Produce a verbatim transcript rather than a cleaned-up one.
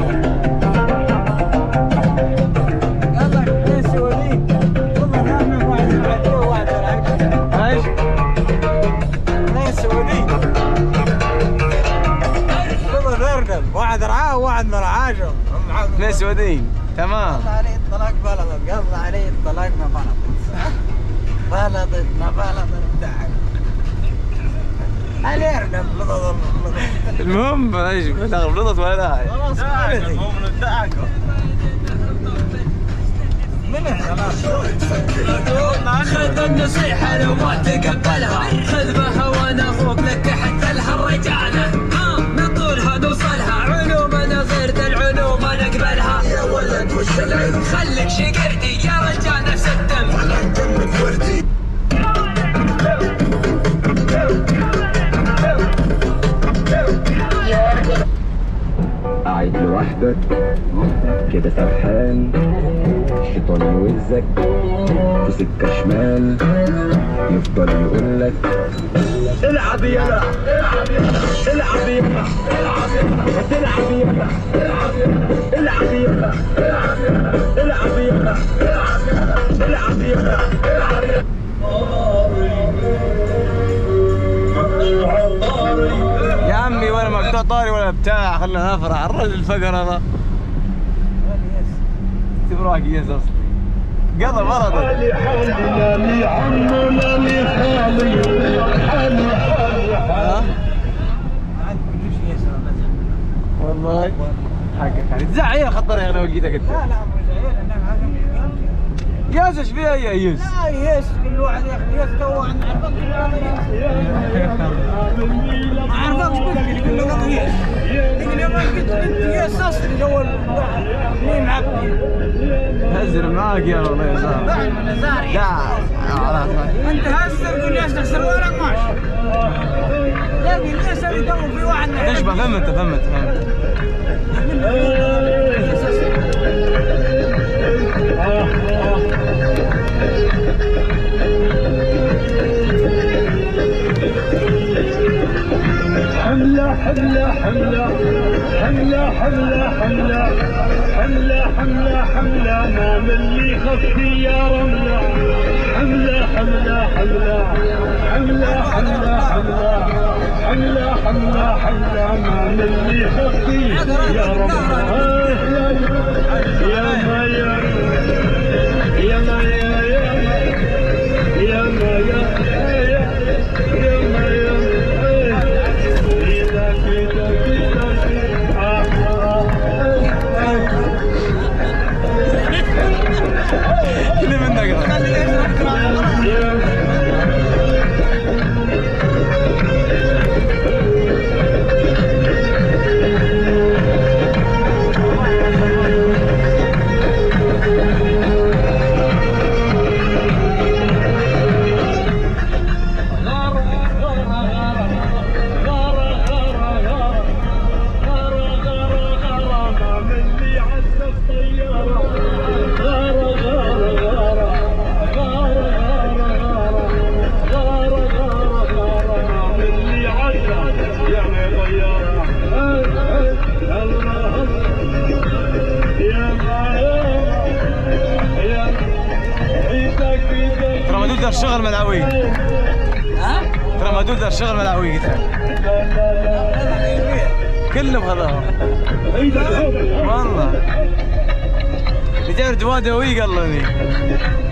واحد رعاه وواحد ما رعاش. اثنين سعوديين تمام. الله عليه الطلاق بلطت، الله عليه الطلاق ما بلطت. بلطت ما بلطت بتاعك. عليه ارنب بلطت. المهم ايش لا بلطت ولا لا؟ خلاص المهم انه ادعكوا. منه خلاص. خذ النصيحة لو ما تقبلها، خذ بها وانا اخوك لك حتى لها الرجالة. من طولها نوصلها، علومنا غير ذا العلوم نقبلها. يا ولد وش العلم؟ خليك شقردي يا رجال نفس الدم. ولا دمك وردي. قاعد لوحدك كده سرحان، الشيطان يوزك في سكة شمال، يفضل يقولك العب يلا العب يلا العب يلا العب يلا العب يلا العب يلا العب يلا. يا عمي ولا مقطوع طاري ولا بتاع، خلنا نفرح. الرجل الفقر هذا تبراك يس اصلي قضى مرض. حالي حالي لي عمو لي خالي حالي حالي ها؟ والله حقك يعني تزعل خطر يا اخي لو لقيتك انت. لا لا مو زعيل انا ياس ايش فيها يا يس؟ لا يس كل واحد ياخذ يس تو عن عرفك كل واحد ما عرفكش بكري يقول له لا يس. يقول يوم قلت انت يس اصلي اول مين معبي هزر معاك يا والله يا زلمه. لا خلاص انت هزر قول لي استخسر ورق ماشي. لكن يس يدور في واحد تشبه. فهمت فهمت فهمت. حملة حملة حملة حملة حملة حملة حملة حملة حملة ما من لي خفي يا رملة. حملة حملة حملة حملة حملة حملة حملة حملة حملة ما من لي خفي يا رملة. يا ما يا يا ما يا يا ما يا يا ما يا كل منك الشغل ملعوي. ها؟ ترى ما دول الشغل ملعوي قلت كلهم خذوهم والله. بتعرف دوادوي قال لي